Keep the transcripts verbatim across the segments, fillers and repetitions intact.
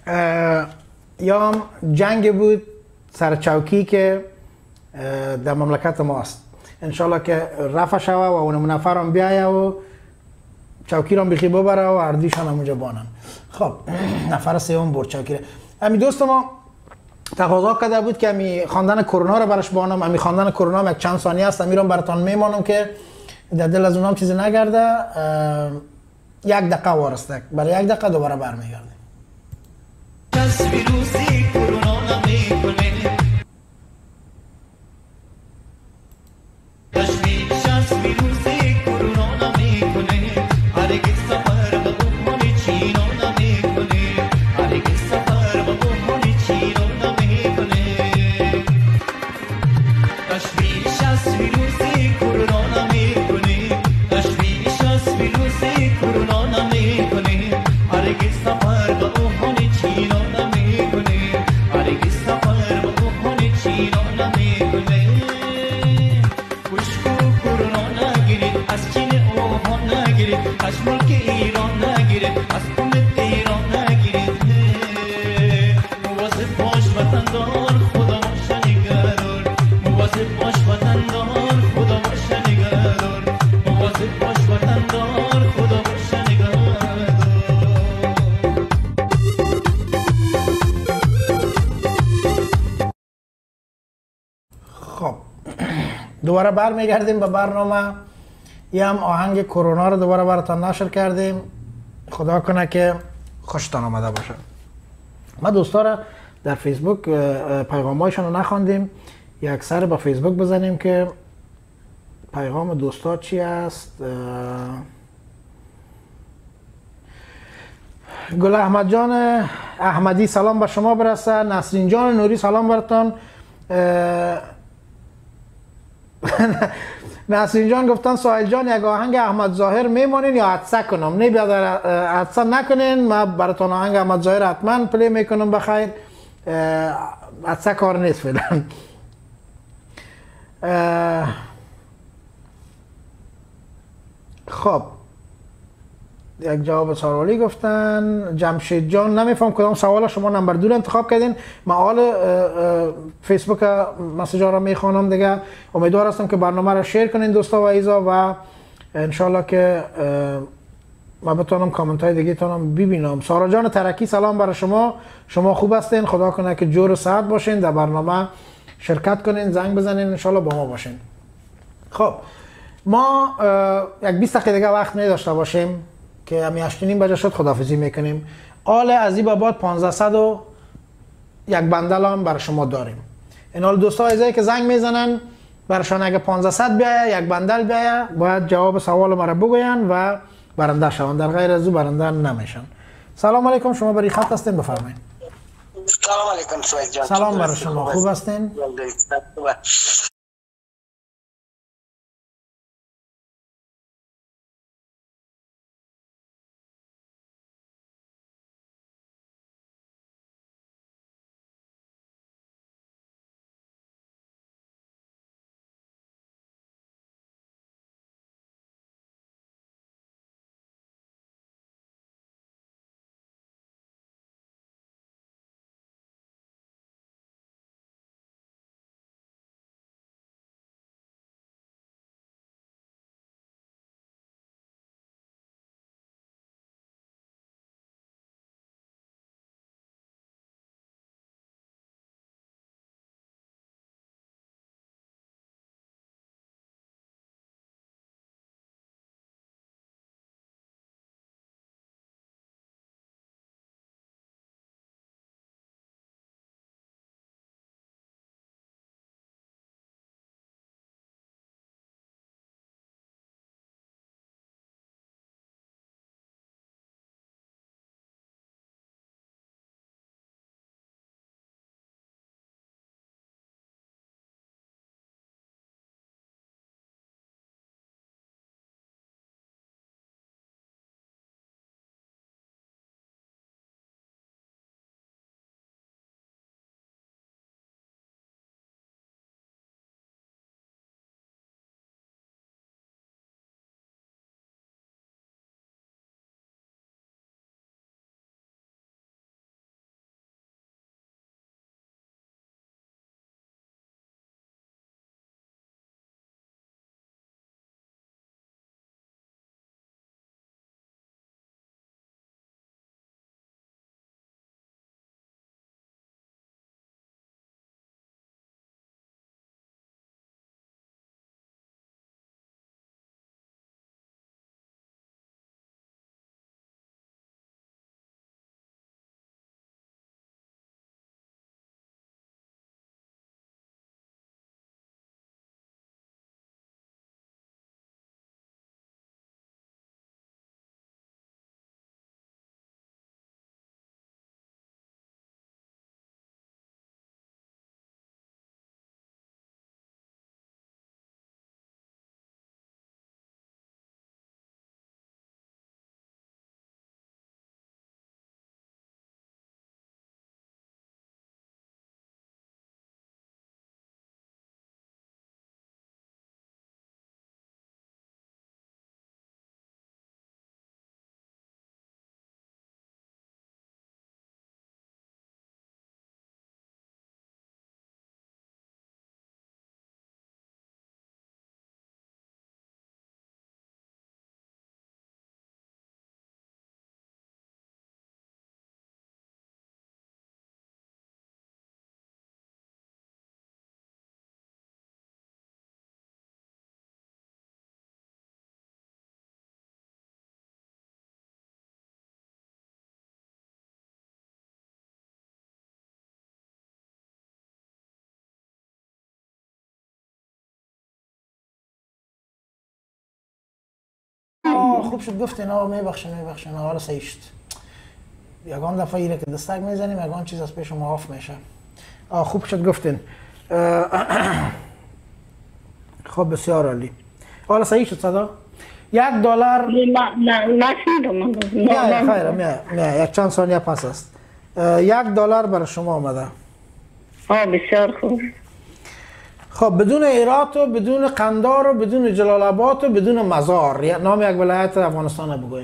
اه، یا هم جنگ بود سر چوکی که اه، در مملکت ماست. انشالله که رفع شوه و اون نفر هم بیایه و چوکی رو بخی ببره و اردیشان هم اونجا بانن. خب نفر سوم برد چوکی. امی دوست ما تقاضا کرده بود که امی خواندن کرونا رو برش بانم. امی خواندن کرونا یک چند ثانیه است، امی رو براتان میمانم که در دل از اونام چیزی نگرده. یک دقیقه وارسته، برای یک دقیقه دوباره برمیگردیم. ویروسی کرونا نمیکنه، تشویش از ویروسی کرونا نمیکنه، هرگز سفر به بحران چینا نمیکنه، هرگز سفر به بحران چینا نمیکنه، تشویش از ویروسی کرونا نمیکنه، تشویش از ویروسی کرونا نمیکنه، هرگز سفر به بحران چینا نمیکنه، هرگز سفر به بحران چینا نمیکنه. از چین اوهان نگیرید، از ملک ایران نگیرید، از امت ایران نگیرید. مواظب باش وطندار، خدا باش نگهدار. مواظب باش وطندار، خدا باش نگهدار. مواظب باش وطندار، خدا باش نگهدار. خب دوباره برمیگردیم به برنامه. یه هم آهنگ کرونا رو دوباره براتان نشر کردیم. خدا کنه که خوشتان آمده باشه. ما دوستا رو در فیسبوک پیغامایشون رو نخواندیم، یک سر به فیسبوک بزنیم که پیغام دوستا چی است. گل احمد جان احمدی سلام به شما برسه. نسرین جان نوری سلام براتان. نسرین جان گفتن ساحل جان یک آهنگ احمد ظاهر میمونین یا عطسه کنم؟ نه بیادر عطسه نکنین، ما براتون آهنگ احمد ظاهر حتما پلی میکنم. بخیر عطسه کار نیست فعلا. خب یک جواب سوالی گفتن. جمشید جان نمیفهم کدام سوال شما نمبر دو انتخاب کردین. من حال فیسبوک مسیج ها را میخوانم دیگه. امیدوار هستم که برنامه را شیر کنین دوستا و عزیزا و انشالله که من بتونم کامنت های دیگه تونم ببینم. سارا جان ترکی سلام برای شما. شما خوب هستین؟ خدا کنه که جور و صحت باشین، در برنامه شرکت کنین، زنگ بزنین، انشالله با ما باشین. خب ما یک بیست دقیقه دیگه وقت نداشته باشیم که همی هشت و نیم بجه شد خداحافظی میکنیم. آل از این بعد پانزده و یک بندل هم برای شما داریم. این حال دوستا عزیزایی که زنگ میزنن برشان اگه پانزده بیایه یک بندل بیایه باید جواب سوال ما را بگوین و برنده شوند، در غیر از او برنده نمیشن. سلام علیکم، شما بری خط هستین، بفرمایید. سلام علیکم سوید جان. سلام برای شما، خوب هستین؟ آه خوب شد گفتین. آه میبخشین میبخشین حالا صحیح شد. یگان دفعه ایره که دستک میزنیم یگان چیز از پیش ما آف میشه. آه خوب شد گفتین. خب بسیار عالی. حالا صحیح شد صدا؟ یک دلار نه نه نشیدم. نه خیره نه نه یک چند ثانیه پس است. یک دلار برای شما آمده. آه بسیار خوب. خب بدون هرات و بدون قندار و بدون جلال آباد و بدون مزار نام یک ولایت افغانستان بگوین.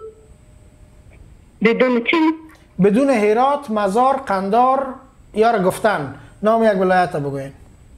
بدون چی؟ بدون هرات، مزار، قندار یا را گفتن نام یک ولایت بگوین.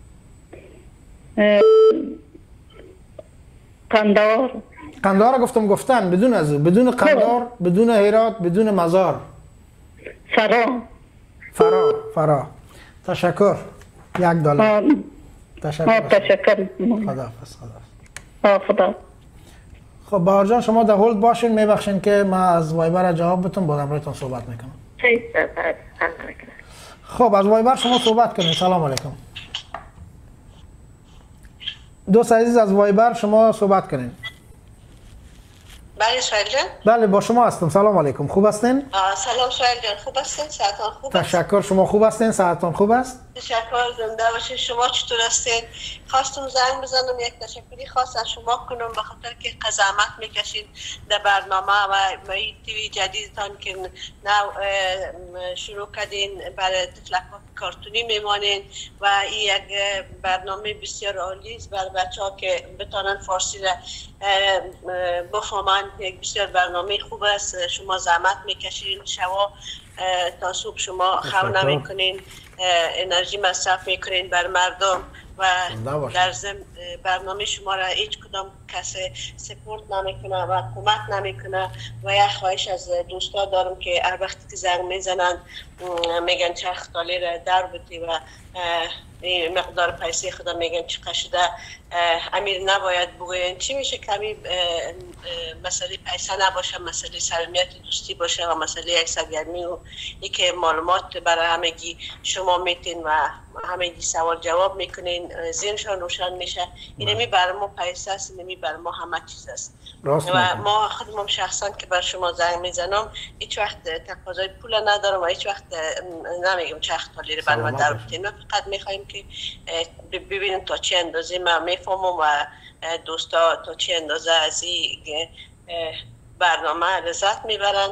قندار. قندار گفتم گفتن بدون از او بدون قندار بدون هرات بدون مزار. فرا. فرا فرا. تشکر. یک دلار. تشکر. تشکر. خداحافظ. خداحافظ. خدا. خب بهار جان شما در هولد باشین. میبخشین که ما از وایبر جواب بتون با امرایتون صحبت میکنم. خب از وایبر شما صحبت کنید. سلام علیکم. دوست عزیز از وایبر شما صحبت کنید. بله سوهیل جان. بله با شما هستم. سلام علیکم. خوب هستین؟ سلام سوهیل جان. خوب هستین؟ صحتان خوب است؟ تشکر. شما خوب هستین؟ صحتان خوب است؟ تشکر. زنده باشین. شما چطور هستین؟ خواستم زنگ بزنم یک تشکری خاص از شما کنم به خاطر که زحمت میکشین در برنامه و این تیوی جدیدتان که نو شروع کردین برای طفلک کارتونی میمانین و این یک برنامه بسیار عالی است برای بچه ها که بتانن فارسی را بفهمن. یک بسیار برنامه خوب است. شما زحمت میکشین شوا تا صبح شما خو نمیکنین، انرژی مصرف میکنین بر مردم و در ضمن برنامه شما را هیچ کدام کسی سپورت نمیکنه و کمک نمیکنه و یک خواهش از دوستا دارم که هر وقتی که زنگ میزنن میگن چرخ تالی را در بودی و مقدار پیسه خدا میگن چقدر شده امیر نباید بگوین چی میشه کمی مسئله پیسه نباشه، مسئله صمیمیت دوستی باشه و مسئله یک سرگرمی و ای که معلومات برای همگی شما میتین و همگی سوال جواب میکنین ذهنشان روشن میشه. اینمی برای ما پیسه است، اینمی برای ما همه چیز است و ما خودم شخصا که بر شما زنگ میزنم هیچ وقت تقاضای پول ندارم و هیچ وقت نمیگم چرخ تالی رو برای ما در بتین. ما فقط میخوایم که ببینیم تا چه اندازه ما میفهمم و دوستا تا چه اندازه از این برنامه لذت میبرند.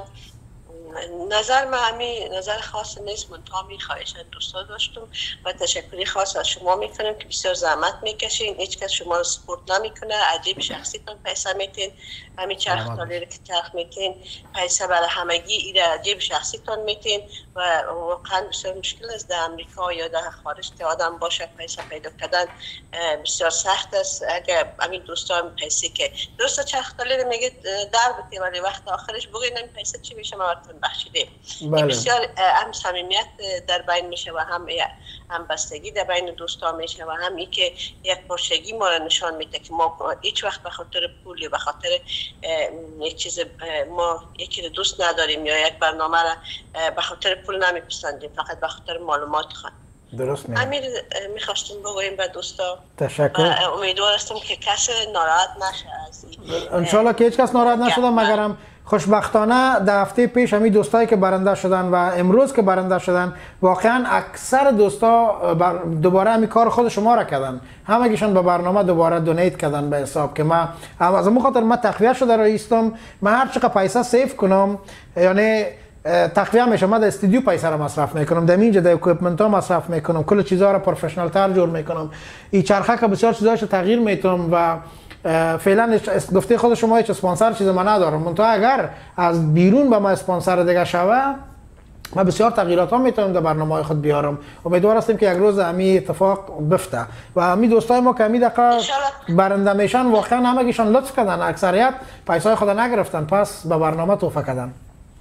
نظر من همی نظر خاص نیست، من تا می خواهش دوستا داشتم و تشکری خاص از شما میکنم که بسیار زحمت میکشین. هیچ کس شما رو سپورت نمیکنه، عجیب شخصیتون پیسه میتین، همین چرخ تالی که چرخ میتین پیسه برای همگی ایره عجیب شخصیتون میتین و واقعا بسیار مشکل است در امریکا یا در خارج که آدم باشه پیسه پیدا کردن بسیار سخت است. اگر همین دوستا هم پیسه که دوستا چرخ تالی رو میگه در بتین ولی وقت آخرش بگین این پیسه چی میشه ما بخشیده. بله. بسیار هم صمیمیت در بین میشه و هم هم بستگی در بین دوستا میشه و هم ای که یک پرشگی ما را نشان میده که ما هیچ وقت به خاطر پول یا به خاطر یک چیز ما یکی دوست نداریم یا یک برنامه را به خاطر پول نمیپسندیم، فقط به خاطر معلومات خواهد. درست میگم. امیر میخواستم بگویم به دوستا تشکر. امیدوار هستم که کسی ناراحت نشه از این. انشالله که هیچ کس ناراحت نشده مگرم خوشبختانه در هفته پیش همین دوستایی که برنده شدن و امروز که برنده شدن واقعا اکثر دوستا دوباره همین کار خود شما را کردن، همگیشون به برنامه دوباره دونیت کردن به حساب که ما از اون خاطر ما تقویه شده رایستم. من هر چقدر پیسه سیف کنم یعنی تقویه میشه، من در استودیو پیسه را مصرف میکنم، در اینجا در اکویپمنت ها مصرف میکنم، کل چیزها را پروفشنال تر جور میکنم، این چرخه که بسیار چیزاش تغییر میتونم و فعلا گفته خود شما هیچ اسپانسر چیز من ندارم. منتها اگر از بیرون به ما اسپانسر دیگه شوه ما بسیار تغییرات ها میتونم در برنامه خود بیارم. امیدوار هستیم که یک روز همین اتفاق بفته و همین دوستای ما که همین دقیقه برنده میشن واقعا همگیشان لطف کردن، اکثریت پیسای خود نگرفتن پس به برنامه توفه کردن.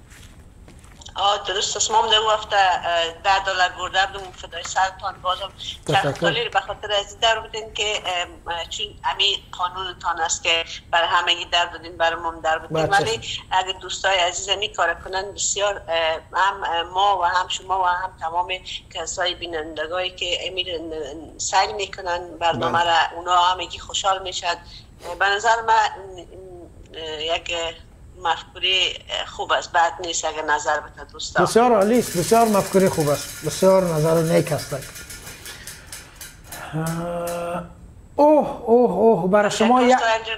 آه درست است. ما هم در وقت ده دلار برده بودم فدای سرتان بازم چرخ تالی رو به خاطر از در بودین که چون همین قانونتان است که برای همگی در بودین برای ما در بودین ولی اگر دوستای عزیز همی کار کنن بسیار هم ما و هم شما و هم تمام کسای بینندگانی که امیر سعی میکنن برنامه را اونا همگی خوشحال میشن. به نظر من یک مفکوره خوب است، بد نیست اگر نظر بده دوستان. بسیار عالی است، بسیار مفکوره خوب است، بسیار نظر نیک است. اوه اوه اوه برای شما یک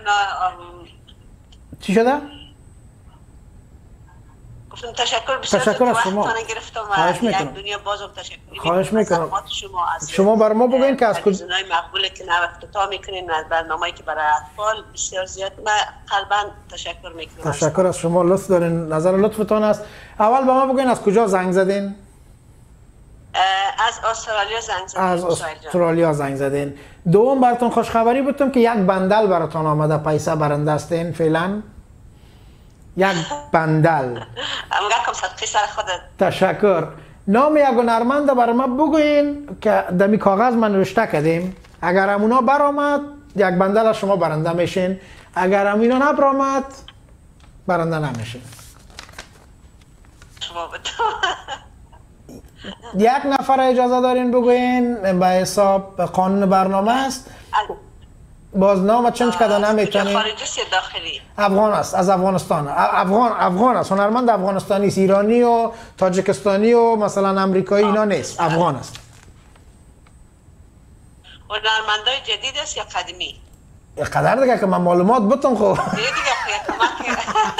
چی شده؟ گفتم تشکر بسیار تشکر از شما. خواهش میکنم. یک دنیا بازم تشکر. خواهش میکنم. شما از شما بر ما بگوین که از کجا تلویزیون‌های مقبوله که نو افتتاح میکنین از برنامه‌ای که برای اطفال بسیار زیاد من قلبا تشکر میکنم. تشکر از شما، لطف دارین، نظر لطفتان است. اول به ما بگوین از کجا زنگ زدین؟ از استرالیا زنگ زدین. از استرالیا زنگ زدین. دوم براتون خوشخبری بودم که یک بندل براتون آمده، پیسه برنده هستین فعلا. یک بندل. امگه کم صدقی سر خودت. تشکر. نام یک هنرمند برای ما بگوین که دمی کاغذ من نوشته کردیم. اگر همونا برآمد یک بندل از شما برنده میشین، اگر همونا نبرآمد برنده نمیشین. شما بدون. یک نفر اجازه دارین بگوین به حساب قانون برنامه است. باز نام چنج کده نمیتونین. خارجی است یا داخلی؟ افغان است، از افغانستان. افغان افغان است، هنرمند افغانستانی است، ایرانی و تاجیکستانی و مثلا امریکایی اینا نیست، افغان است. هنرمندای جدید است یا قدیمی؟ قدر دیگه که من معلومات بتم خب. دیگه دیگه کمک.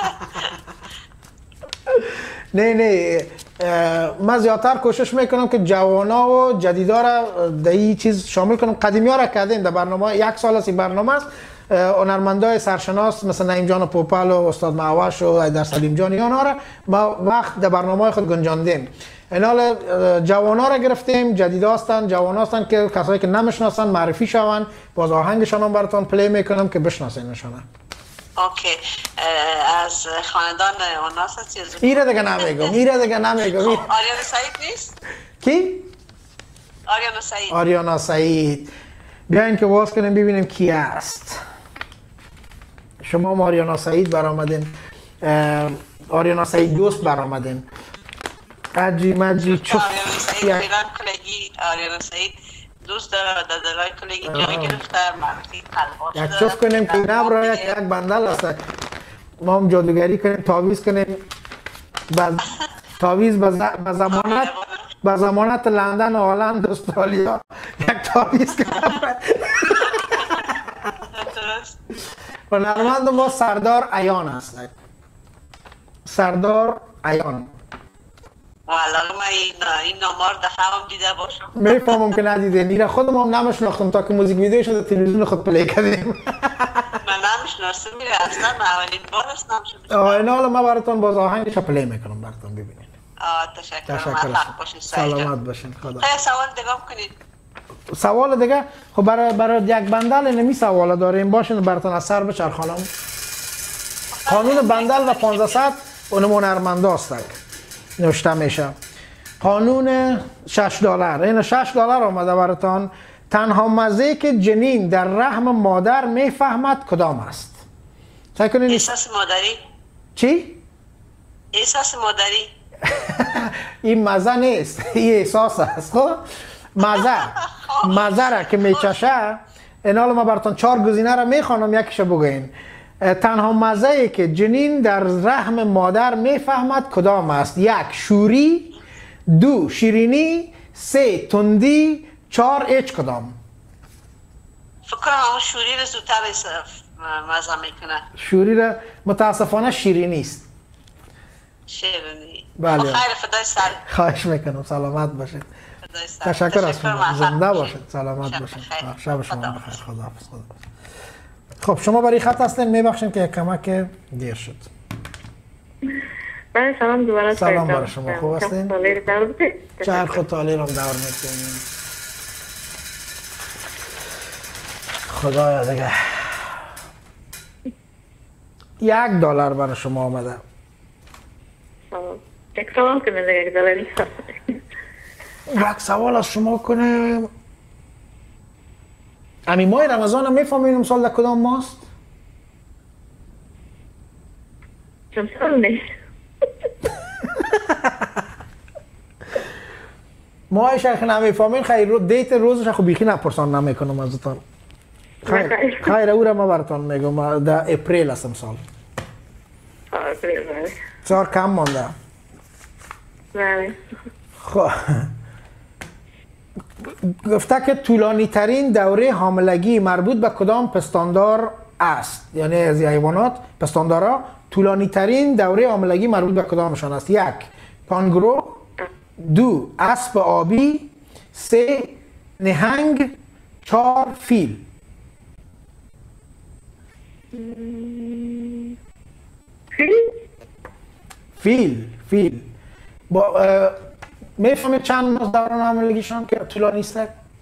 نه نه من زیادتر کوشش میکنم که جوانا و جدیدا را در این چیز شامل کنم. قدیمی ها را کردیم در برنامه، یک سال از این برنامه است. هنرمندای سرشناس مثل نعیم جان پوپل و استاد معوش و ایدر سلیم جان اینا را ما وقت در برنامه خود گنجاندیم. اینال جوانا را گرفتیم، جدیدا هستن، جوانا هستن که کسایی که نمیشناسن معرفی شون، باز آهنگشان هم براتون پلی میکنم که بشناسینشون. اوکی. از خاندان اوناس هستی؟ ایره دیگه نمیگم، ایره دیگه نمیگم. آریانا سعید نیست؟ کی؟ آریانا سعید. آریانا سعید. بیاین که باز کنیم ببینیم کی است. شما آریانا سعید برآمدین، آریانا سعید دوست برآمدین. عجی مجی چوف. آریانا سعید ایران کلگی، آریانا سعید دوست داره در دلای کلگی جای گرفته معرفی قلبات. یک چوف کنیم که نبرای یک بندل است. ما هم جادوگری کنیم، تعویض کنیم. تعویض به زمانت به زمانت لندن و هلند استرالیا یک تعویض کنیم. هنرمند ما سردار ایان است. سردار ایان. والا من این نامار دفعه هم دیده باشم. میفهمم که ندیدین. ایره خودم هم نمیشناختم تا که موزیک ویدیوش در تلویزیون خود پلی کردیم. من نمیشناسم میره اصلا، من اولین بار است نمیشناسم. آه اینا حالا من براتون باز آهنگش پلی میکنم براتون ببینید. آه تشکر. تشکر. سلامت باشین. خدا. خیلی سوال دیگه کنید. سوال دیگه خب برای برای یک بندل نمی سوال داریم، باشین براتون از سر بچرخانم. قانون بندل و پانزده اونم هنرمندا هستن نوشته میشه. قانون شش دلار، این شش دلار آمده براتون. تنها مزه که جنین در رحم مادر میفهمد کدام است؟ چه کنین؟ احساس مادری. چی؟ احساس مادری. این مزه نیست، این احساس است. خب مزه مزه را که میچشه، این حالا ما براتون چهار گزینه را میخوانم، یکیشو بگوین. تنها مزه ای که جنین در رحم مادر میفهمد کدام است؟ یک شوری، دو شیرینی، سه تندی، چهار هیچ کدام. فکر کنم اون شوری رو زودتر مزه میکنه. شوری را متاسفانه شیرینی است. شیرینی. بله. خیر فدای سر. خواهش میکنم، سلامت باشید. تشکر از شما، زنده باشید، سلامت باشید. شب شما بخیر. خداحافظ. خدا. خب شما برای خط هستین، میبخشیم که کمک دیر شد. بله سلام دوباره. سلام برای شما، خوب هستین؟ چرخ و تالی رو دور میکنیم. خدایا دیگه یک دلار برای شما آمده. یک سوال کنه دیگه، یک دلار نیست. یک سوال از شما کنه. امی ماه رمضان هم میفهمیم سال در کدام ماست؟ چون سال نیست. ماه شیخ نمیفهمین، خیر دیت روزش خب بیخی نپرسان نمیکنم ازتان. خیر خیر او را ما براتون میگم، در اپریل هستم سال. آپریل بله. چهار کم مانده. بله. خب گفته که طولانی ترین دوره حاملگی مربوط به کدام پستاندار است؟ یعنی از حیوانات پستاندارا طولانی ترین دوره حاملگی مربوط به کدامشان است؟ یک کانگورو، دو اسب آبی، سه نهنگ، چهار فیل. فیل؟ فیل فیل با میفهمید چند ماه دوران حاملگیشان که طولانی است؟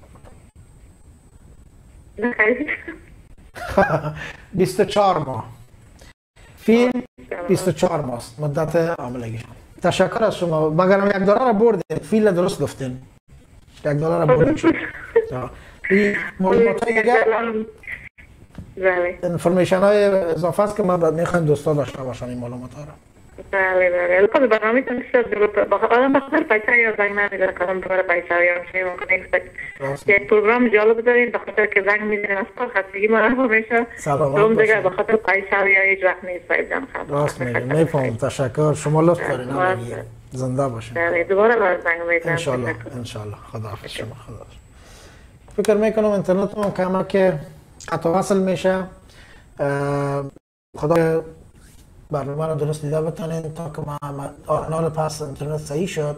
نه خیلی. بیست و چهار ماه. فیل بیست و چهار ماه است مدت حاملگیشان. تشکر از شما. مگرم یک دلار را بردین. فیل درست گفتین. یک دلار را بردین. این معلومات های دیگه بله. انفورمیشن های اضافه است که ما باید میخوایم دوستا داشته باشن این معلومات ها را. بله بله. البته برنامه تنشد بخاطر آدم بخاطر پیچه یا زنگ نمیزنه کدام دوباره پیچه یا میشه ممکنه یک پروگرام جالب داریم بخاطر که زنگ میزنیم از کار خستگی ما همیشه دوم دیگه بخاطر پیچه یا هیچ وقت نیست باید جان خواهد. راست میگیم. میفهمم. تشکر. شما لطف دارین. همگی زنده باشین. بله دوباره باید زنگ میزنم. ان شاء الله ان شاء الله. خداحافظ شما. خداحافظ. فکر میکنم اینترنت ما کما که قطع وصل میشه. خدا برنامه رو درست دیده بتونین تا که ما آنال پس اینترنت صحیح شد.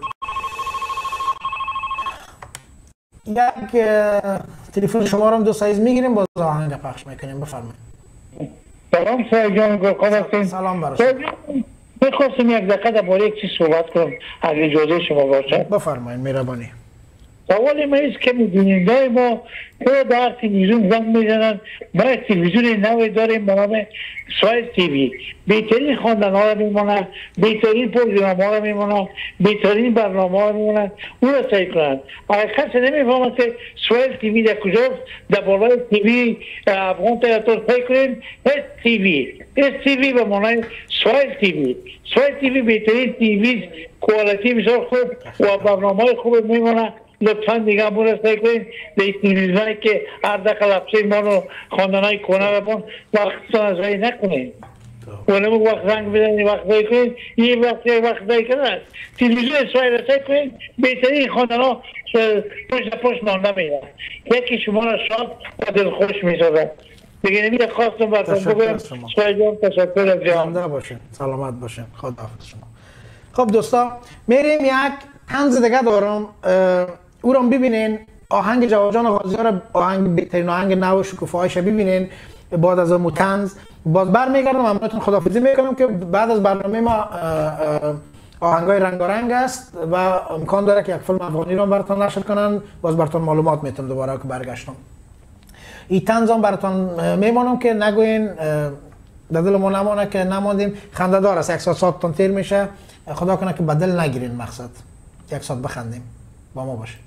یک تلفن شما رو هم دو سایز میگیریم باز آهنگ پخش میکنیم. بفرمایید. سلام سعید جان گلخان هستیم. سلام برای شما. میخواستم یک دقیقه درباره یک چیز صحبت کنم اگه اجازه شما باشه. بفرمایید. مهربانی. سوال ما است که بیننده ما تو در تلویزیون زنگ میزنن. ما تلویزیون نوی داریم به نام سوایل تیوی. بهترین خواندن ها رو میمونن، بهترین پروگرام ها رو میمونن، بهترین برنامه ها رو میمونن. اون رو سعی کنن. اگر کسی نمیفهمه که سوایل تیوی در کجاست در بالای تیوی افغان تیاتر فکر کنیم اس تیوی. اس تیوی به معنای سوایل تیوی. سوایل تیوی بهترین تیوی کوالیتی بسیار خوب و برنامه های خوب میمونن. لطفا دیگه همون رو سعی کنید در تلویزیونی که هر دقیقه لبسه ما رو خواندنهای کنه بپن وقتتان از رای نکنید ونمو وقت زنگ بزنید وقت زایی کنید یه وقت یه وقت زایی کنید تلویزیون اسرائیل رو سعی کنید بهترین خواندنها پشت پشت مانده میدن یکی شما را شاد و دلخوش میسازد دیگه نمیده خواستم براتون بگویم سعید جان تشکر از جان. زنده باشین. سلامت باشین. خداحافظ شما. خب دوستا میریم یک طنز دیگه دارم. او رو ببینین. آهنگ جواد جان غازی ها رو آهنگ بهترین آهنگ نو شکوفایش ببینین. بعد از اون طنز باز برمیگردم ممنونتون خداحافظی میکنم که بعد از برنامه ما آهنگای رنگارنگ است و امکان داره که یک فیلم افغانی رو براتون نشر کنن. باز براتون معلومات میتونم دوباره که برگشتم. این طنز هم براتون میمونم که نگوین در دل ما نمونه که نماندیم. خنده دار است. یک ساعت ساعتتون تیر میشه. خدا کنه که بدل نگیرین. مقصد یک ساعت بخندیم. با ما باشه.